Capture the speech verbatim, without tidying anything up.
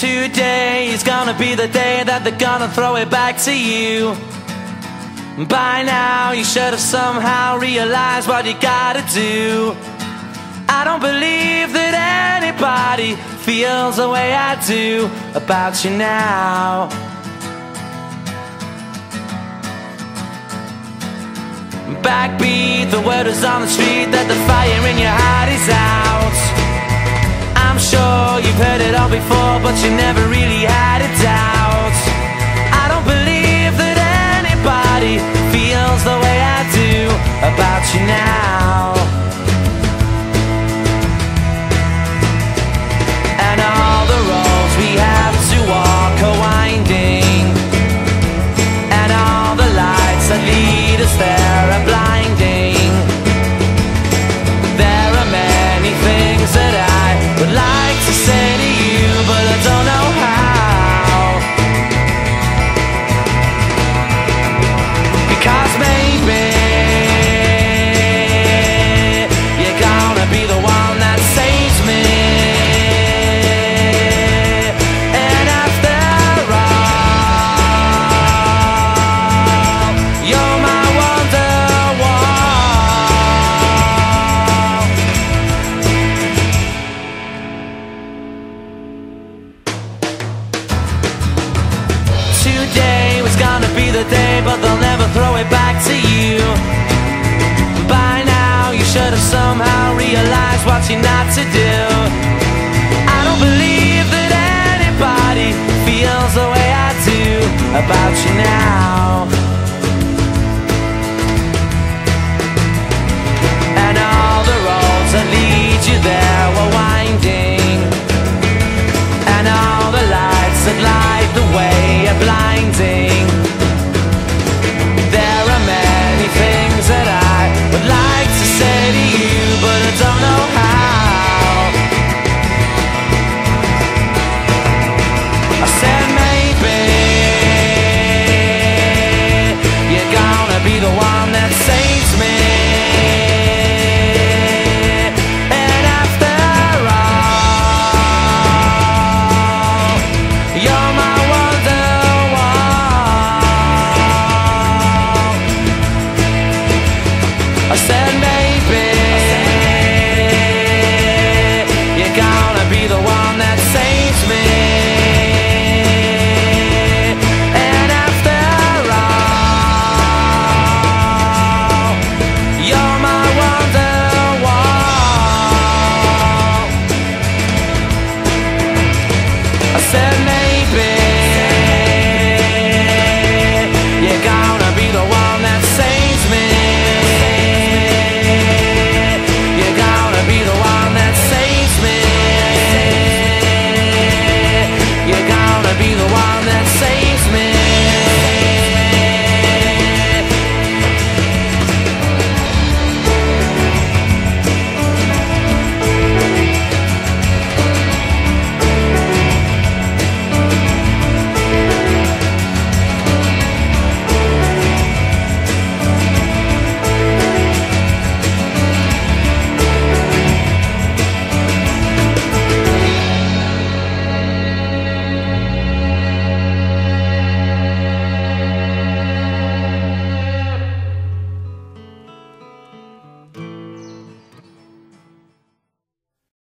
Today is gonna be the day that they're gonna throw it back to you. By now you should have somehow realized what you gotta do. I don't believe that anybody feels the way I do about you now. Backbeat, the word is on the street that the fire in your heart is out. I'm sure you've heard it all before, but you never really had a doubt. I don't believe that anybody feels the way I do about you now. And all the roads we have to walk are winding, and all the lights that lead us there are blinding. There are many things that I would like to say to you, but I don't know how. Because maybe you're gonna be the one that saves me. And after all, you're my Wonderwall. Today was gonna be the day, but they'll never throw it back to you. By now you should have somehow realized what you're not to do. I don't believe that anybody feels the way I do about you now. And all the roads that lead you there were winding, and all the lights that light the way are blinding. There are many things that I would like to say to you, but I don't know how. I said maybe you're gonna be the one that saves me. And after all, you're my Wonderwall. I said